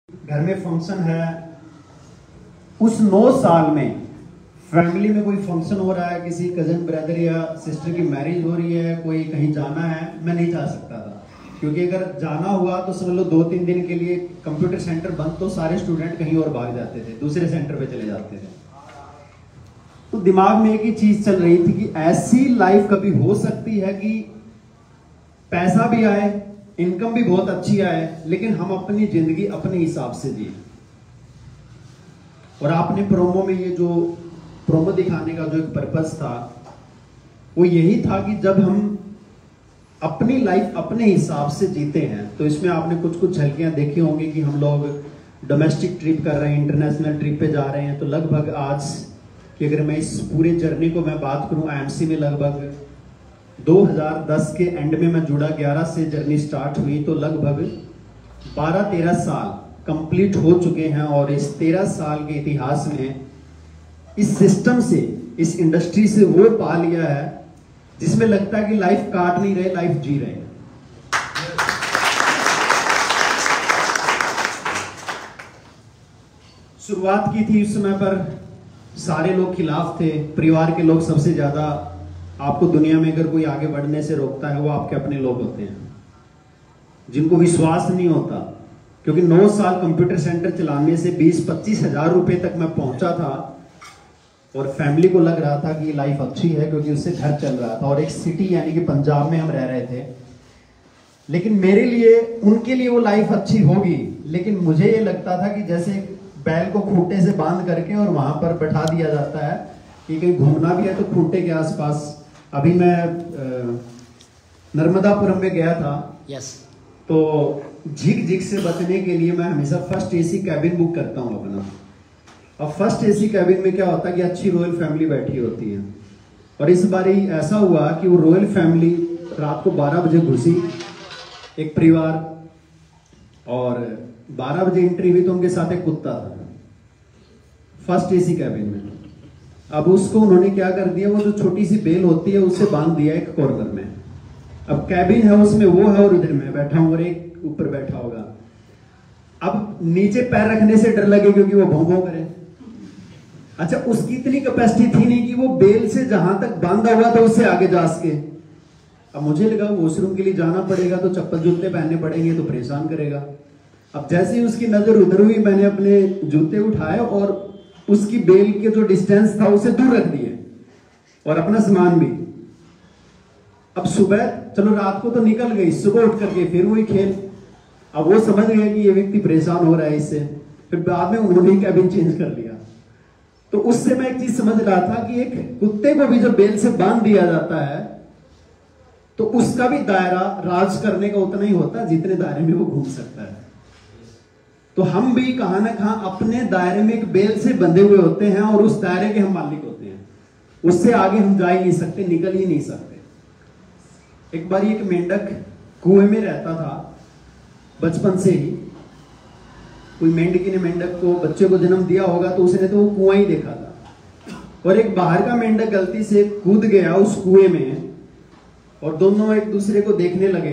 घर में फंक्शन है, उस 9 साल में फैमिली में कोई फंक्शन हो रहा है, किसी कजन ब्रदर या सिस्टर की मैरिज हो रही है, कोई कहीं जाना है, मैं नहीं जा सकता था। क्योंकि अगर जाना हुआ तो समझ लो 2-3 दिन के लिए कंप्यूटर सेंटर बंद, तो सारे स्टूडेंट कहीं और भाग जाते थे, दूसरे सेंटर पे चले जाते थे। तो दिमाग में एक ही चीज चल रही थी कि ऐसी लाइफ कभी हो सकती है कि पैसा भी आए, इनकम भी बहुत अच्छी आए, लेकिन हम अपनी जिंदगी अपने हिसाब से जिए। और आपने प्रोमो में ये जो प्रोमो दिखाने का जो एक पर्पस था, वो यही था कि जब हम अपनी लाइफ अपने हिसाब से जीते हैं, तो इसमें आपने कुछ झलकियां देखी होंगी कि हम लोग डोमेस्टिक ट्रिप कर रहे हैं, इंटरनेशनल ट्रिप पे जा रहे हैं। तो लगभग आज कि अगर मैं इस पूरे जर्नी को मैं बात करूं, आईएमसी में लगभग 2010 के एंड में मैं जुड़ा, 11 से जर्नी स्टार्ट हुई, तो लगभग 12-13 साल कंप्लीट हो चुके हैं। और इस 13 साल के इतिहास में इस सिस्टम से, इस इंडस्ट्री से वो पा लिया है जिसमें लगता है कि लाइफ काट नहीं रहे, लाइफ जी रहे हैं। शुरुआत की थी उस समय पर सारे लोग खिलाफ थे, परिवार के लोग सबसे ज्यादा। आपको दुनिया में अगर कोई आगे बढ़ने से रोकता है, वो आपके अपने लोग होते हैं, जिनको विश्वास नहीं होता। क्योंकि 9 साल कंप्यूटर सेंटर चलाने से 20-25 हजार रुपए तक मैं पहुंचा था, और फैमिली को लग रहा था कि लाइफ अच्छी है क्योंकि उससे घर चल रहा था, और एक सिटी यानी कि पंजाब में हम रह रहे थे। लेकिन मेरे लिए, उनके लिए वो लाइफ अच्छी होगी, लेकिन मुझे ये लगता था कि जैसे बैल को खूंटे से बांध करके और वहां पर बैठा दिया जाता है कि कहीं घूमना भी है तो खूंटे के आसपास। अभी मैं नर्मदापुरम में गया था, तो झिक झिक से बचने के लिए मैं हमेशा फर्स्ट एसी कैबिन बुक करता हूँ अपना। अब फर्स्ट एसी कैबिन में क्या होता है कि अच्छी रॉयल फैमिली बैठी होती है, और इस बार ही ऐसा हुआ कि वो रॉयल फैमिली रात को 12 बजे घुसी, एक परिवार, और 12 बजे एंट्री हुई तो उनके साथ एक कुत्ता था फर्स्ट एसी कैबिन में। अब उसको उन्होंने क्या कर दिया, वो जो छोटी सी बेल होती है उससे बांध दिया एक कॉर्नर में। अब कैबिन है, उसमें वो है और उधर मैं बैठा हूं और एक ऊपर बैठा होगा। अब नीचे पैर रखने से डर लगे क्योंकि वो भौं भौं करे। अच्छा, उसकी इतनी कैपेसिटी थी नहीं कि वो बेल से जहां तक बांधा हुआ था उससे आगे जा सके। अब मुझे लगा वॉशरूम के लिए जाना पड़ेगा तो चप्पल जूते पहनने पड़ेंगे, तो परेशान करेगा। अब जैसे ही उसकी नजर उधर हुई, मैंने अपने जूते उठाए और उसकी बेल के जो डिस्टेंस था उसे दूर रख दिए, और अपना सामान भी। अब सुबह, चलो रात को तो निकल गई, सुबह उठ करके फिर वही खेल। अब वो समझ गए कि ये व्यक्ति परेशान हो रहा है इससे, फिर बाद में उन्होंने कैबिन चेंज कर लिया। तो उससे मैं एक चीज समझ रहा था कि एक कुत्ते को भी जब बेल से बांध दिया जाता है तो उसका भी दायरा राज करने का उतना ही होता है जितने दायरे में वो घूम सकता है। तो हम भी कहां ना कहां अपने दायरे में एक बेल से बंधे हुए होते हैं, और उस दायरे के हम मालिक होते हैं, उससे आगे हम जा ही नहीं सकते, निकल ही नहीं सकते। एक बार एक मेंढक कुएं में रहता था बचपन से ही। कोई मेंढकी ने मेंढक को, बच्चे को जन्म दिया होगा, तो उसने तो वो कुआं ही देखा था, और एक बाहर का मेंढक गलती से कूद गया उस कुएं में, और दोनों एक दूसरे को देखने लगे।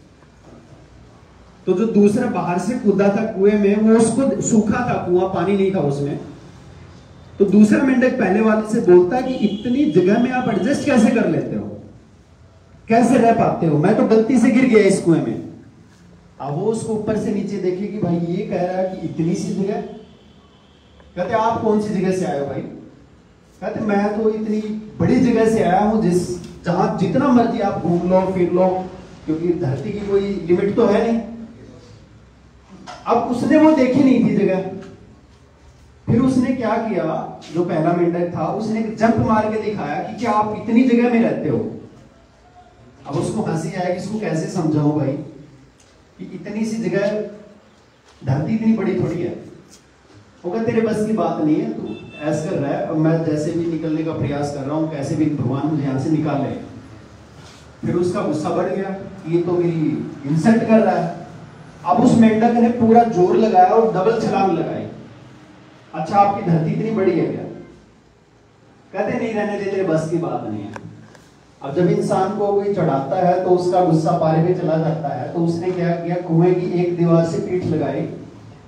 तो जो दूसरा बाहर से कूदा था कुएं में, वो उसको, सूखा था कुआं, पानी नहीं था उसमें। तो दूसरा मेंढक पहले वाले से बोलता कि इतनी जगह में आप एडजस्ट कैसे कर लेते हो, कैसे रह पाते हो, मैं तो गलती से गिर गया इस कुएं में। अब वो उसको ऊपर से नीचे देखे कि भाई ये कह रहा है कि इतनी सी जगह। कहते आप कौन सी जगह से आए हो भाई? कहते मैं तो इतनी बड़ी जगह से आया हूं जहां जितना मर्जी आप घूम लो फिर लो, क्योंकि धरती की कोई लिमिट तो है नहीं। अब उसने वो देखी नहीं थी जगह। फिर उसने क्या किया, जो पहला मेंढक था उसने जंप मार के दिखाया कि क्या आप इतनी जगह में रहते हो। अब उसको हंसी आया कि इसको कैसे समझाऊं भाई कि इतनी सी जगह, धरती इतनी बड़ी थोड़ी है। वो कहते तेरे बस की बात नहीं है, तू ऐसा कर रहा है, और मैं जैसे भी निकलने का प्रयास कर रहा हूं, कैसे भी भगवान मुझे यहां से निकाल ले। फिर उसका गुस्सा बढ़ गया, ये तो मेरी इंसल्ट कर रहा है। अब उस मेंढक ने पूरा जोर लगाया और डबल छलांग लगाई। अच्छा, आपकी धरती इतनी बड़ी है क्या? कहते नहीं, रहने दे, तेरे बस की बात नहीं है। अब जब इंसान को कोई चढ़ाता है तो उसका गुस्सा पारे में चला जाता है। तो उसने क्या किया, कुएं की एक दीवार से पीठ लगाई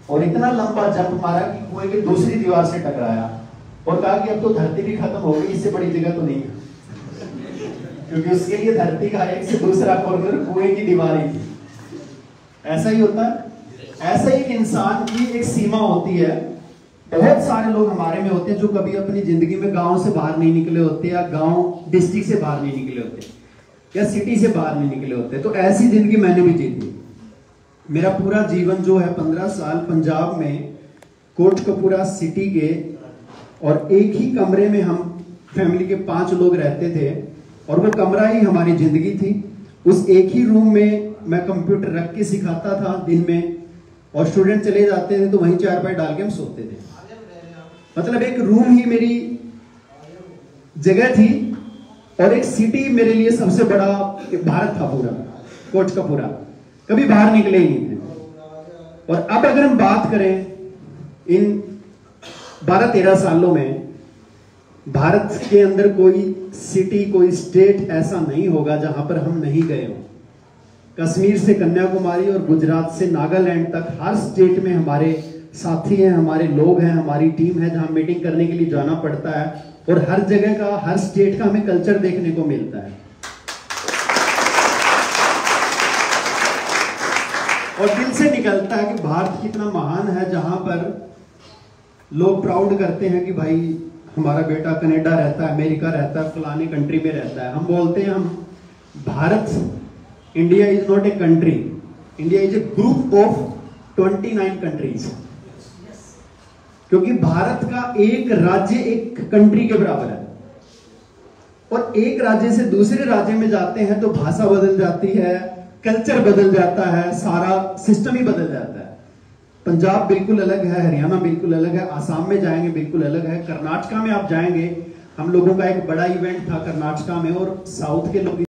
और इतना लंबा जंप मारा कि कुएं की दूसरी दीवार से टकराया और कहा कि अब तो धरती भी खत्म हो गई, इससे बड़ी जगह तो नहीं है। क्योंकि उसके लिए धरती का एक से दूसरा कॉर्नर कुएं की दीवार ही थी। ऐसा ही होता है। ऐसा ही एक इंसान की एक सीमा होती है। बहुत सारे लोग हमारे में होते हैं जो कभी अपनी जिंदगी में गांव से बाहर नहीं निकले होते, या गांव डिस्ट्रिक्ट से बाहर नहीं निकले होते, या सिटी से बाहर नहीं निकले होते। तो ऐसी जिंदगी मैंने भी जी थी। मेरा पूरा जीवन जो है 15 साल पंजाब में कोटकपूरा सिटी के, और एक ही कमरे में हम फैमिली के 5 लोग रहते थे, और वो कमरा ही हमारी जिंदगी थी। उस एक ही रूम में मैं कंप्यूटर रख के सिखाता था दिन में, और स्टूडेंट चले जाते थे तो वहीं चारपाई डाल के हम सोते थे। मतलब एक रूम ही मेरी जगह थी, और एक सिटी मेरे लिए सबसे बड़ा भारत था पूरा, कोटकपूरा। कभी बाहर निकले ही नहीं थे। और अब अगर हम बात करें इन 12-13 सालों में, भारत के अंदर कोई सिटी, कोई स्टेट ऐसा नहीं होगा जहां पर हम नहीं गए हो। कश्मीर से कन्याकुमारी और गुजरात से नागालैंड तक हर स्टेट में हमारे साथी हैं, हमारे लोग हैं, हमारी टीम है, जहां मीटिंग करने के लिए जाना पड़ता है। और हर जगह का, हर स्टेट का हमें कल्चर देखने को मिलता है। और दिल से निकलता है कि भारत कितना महान है, जहां पर लोग प्राउड करते हैं कि भाई हमारा बेटा कनाडा रहता है, अमेरिका रहता है, फलाने कंट्री में रहता है। हम बोलते हैं हम Bharat, India is not a country, India is a group of 29 countries. क्योंकि भारत का एक राज्य एक कंट्री के बराबर है। और एक राज्य से दूसरे राज्य में जाते हैं तो भाषा बदल जाती है, कल्चर बदल जाता है, सारा सिस्टम ही बदल जाता है। पंजाब बिल्कुल अलग है, हरियाणा बिल्कुल अलग है, आसाम में जाएंगे बिल्कुल अलग है, कर्नाटका में आप जाएंगे, हम लोगों का एक बड़ा इवेंट था कर्नाटका में, और साउथ के लोग